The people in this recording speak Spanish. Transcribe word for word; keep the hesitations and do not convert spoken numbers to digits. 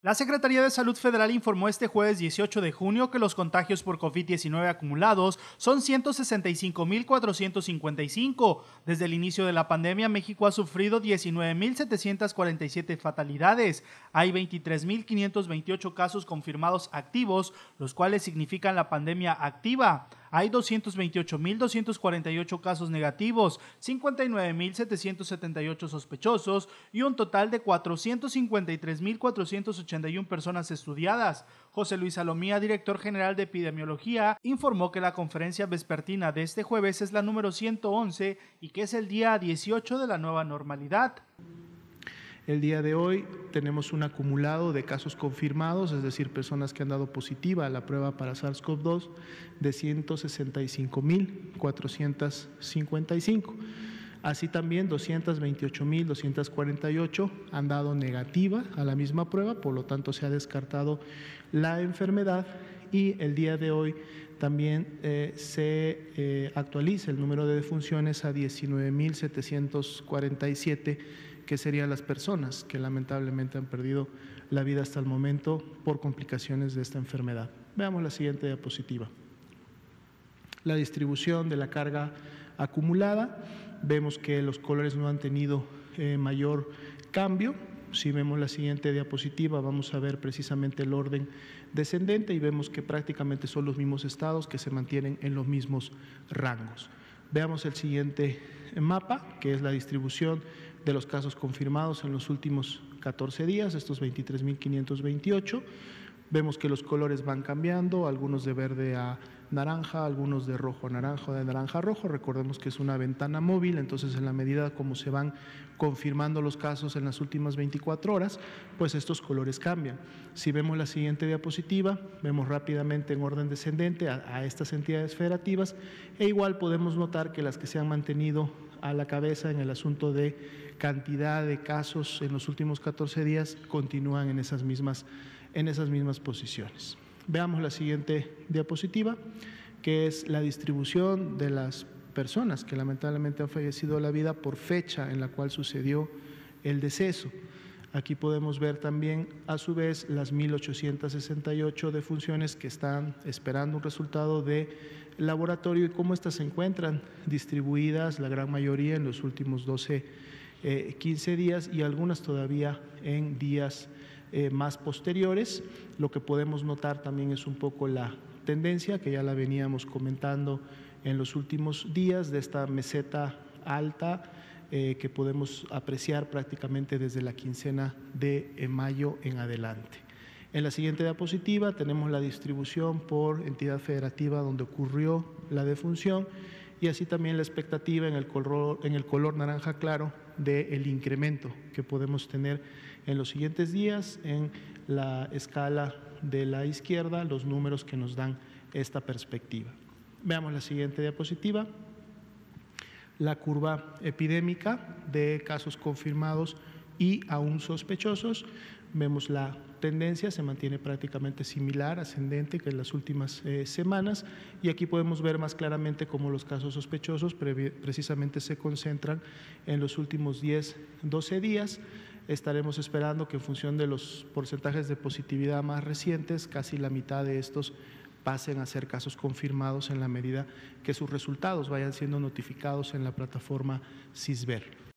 La Secretaría de Salud Federal informó este jueves dieciocho de junio que los contagios por COVID diecinueve acumulados son ciento sesenta y cinco mil cuatrocientos cincuenta y cinco. Desde el inicio de la pandemia, México ha sufrido diecinueve mil setecientas cuarenta y siete fatalidades. Hay veintitrés mil quinientos veintiocho casos confirmados activos, los cuales significan la pandemia activa. Hay doscientos veintiocho mil doscientos cuarenta y ocho casos negativos, cincuenta y nueve mil setecientos setenta y ocho sospechosos y un total de cuatrocientos cincuenta y tres mil cuatrocientos ochenta y una personas estudiadas. José Luis Salomía, director general de epidemiología, informó que la conferencia vespertina de este jueves es la número ciento once y que es el día dieciocho de la nueva normalidad. El día de hoy tenemos un acumulado de casos confirmados, es decir, personas que han dado positiva a la prueba para SARS CoV dos de ciento sesenta y cinco mil cuatrocientos cincuenta y cinco. Así también doscientos veintiocho mil doscientos cuarenta y ocho han dado negativa a la misma prueba, por lo tanto se ha descartado la enfermedad y el día de hoy también eh, se eh, actualiza el número de defunciones a diecinueve mil setecientos cuarenta y siete, que serían las personas que lamentablemente han perdido la vida hasta el momento por complicaciones de esta enfermedad. Veamos la siguiente diapositiva. La distribución de la carga acumulada. Vemos que los colores no han tenido eh, mayor cambio. Si vemos la siguiente diapositiva, vamos a ver precisamente el orden descendente y vemos que prácticamente son los mismos estados que se mantienen en los mismos rangos. Veamos el siguiente mapa, que es la distribución de los casos confirmados en los últimos catorce días, estos veintitrés mil quinientos veintiocho. Vemos que los colores van cambiando, algunos de verde a naranja, algunos de rojo a naranja, de naranja a rojo. Recordemos que es una ventana móvil, entonces en la medida como se van confirmando los casos en las últimas veinticuatro horas, pues estos colores cambian. Si vemos la siguiente diapositiva, vemos rápidamente en orden descendente a, a estas entidades federativas e igual podemos notar que las que se han mantenido a la cabeza en el asunto de cantidad de casos en los últimos catorce días continúan en esas mismas en esas mismas posiciones. Veamos la siguiente diapositiva, que es la distribución de las personas que lamentablemente han fallecido la vida por fecha en la cual sucedió el deceso. Aquí podemos ver también, a su vez, las mil ochocientas sesenta y ocho defunciones que están esperando un resultado de laboratorio y cómo estas se encuentran distribuidas, la gran mayoría en los últimos doce, eh, quince días y algunas todavía en días Eh, más posteriores. Lo que podemos notar también es un poco la tendencia que ya la veníamos comentando en los últimos días de esta meseta alta eh, que podemos apreciar prácticamente desde la quincena de mayo en adelante. En la siguiente diapositiva tenemos la distribución por entidad federativa donde ocurrió la defunción y así también la expectativa en el color, en el color naranja claro del incremento que podemos tener en los siguientes días en la escala de la izquierda, los números que nos dan esta perspectiva. Veamos la siguiente diapositiva. La curva epidémica de casos confirmados y aún sospechosos. Vemos la tendencia, se mantiene prácticamente similar, ascendente que en las últimas eh, semanas y aquí podemos ver más claramente cómo los casos sospechosos pre precisamente se concentran en los últimos diez, doce días. Estaremos esperando que en función de los porcentajes de positividad más recientes, casi la mitad de estos pasen a ser casos confirmados en la medida que sus resultados vayan siendo notificados en la plataforma CISVER.